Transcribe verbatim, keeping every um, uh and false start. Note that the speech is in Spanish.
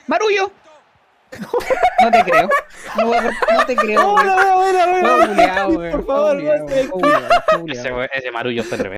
¡Marullo! No te creo. No, voy a cort- no te creo. No, weón. no, no, no, no, Juego no, culiao, no, weón. por favor, Juego culiao, muestra el juego culiao, juego Ese, culiao. we- ese marullo fue tremendo.